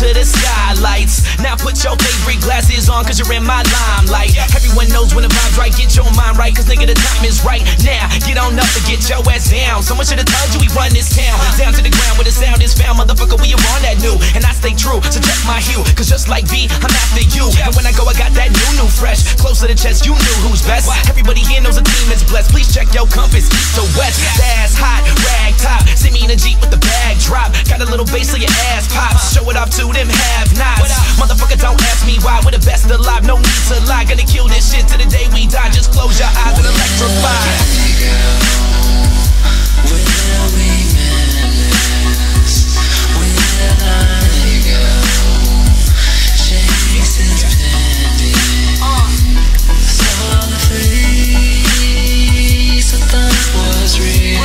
to the skylights. Now put your favorite glasses on, cause you're in my limelight. Everyone knows when the vibe's right, get your mind right, cause nigga the time is right now. Get on up and get your ass down. Someone should've told you we run this town. Down to the ground where the sound is found. Motherfucker, we are on that new, and I stay true, so check my hue, cause just like V, I'm after you. And when I go, I got that new fresh. Close to the chest, you knew who's best. Everybody here knows the team is blessed. Please check your compass, east to west. The ass hot, rag top. See me in a Jeep with the bag drop. Got a little bass so your ass pops. Show it off to them have-nots. Motherfucker, don't ask me why. We're the best alive, no need to lie. Gonna kill this shit till the day we die. Just close your eyes and electrify. Will we miss? Will I go? Shakes is pending. Saw the face I thought was real.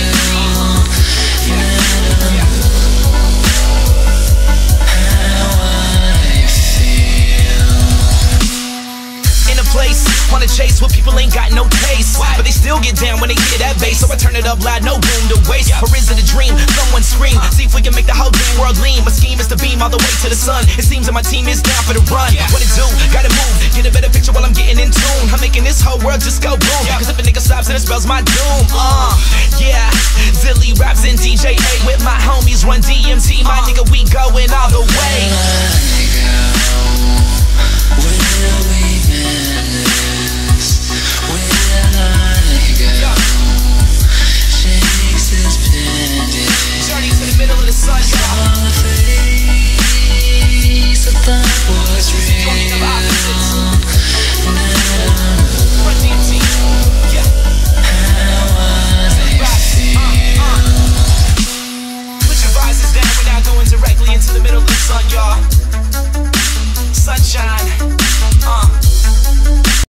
Place, wanna chase what people ain't got no taste, but they still get down when they hear that bass. So I turn it up loud, no room to waste. Or is it a dream? Someone scream. See if we can make the whole damn world lean. My scheme is to beam all the way to the sun. It seems that my team is down for the run. What it do? Gotta move, get a better picture while I'm getting in tune. I'm making this whole world just go boom. Cause if a nigga stops, then it spells my doom. Yeah, Zilly raps and DJ A with my homies run DMT. My nigga, we going all the way. Will we miss?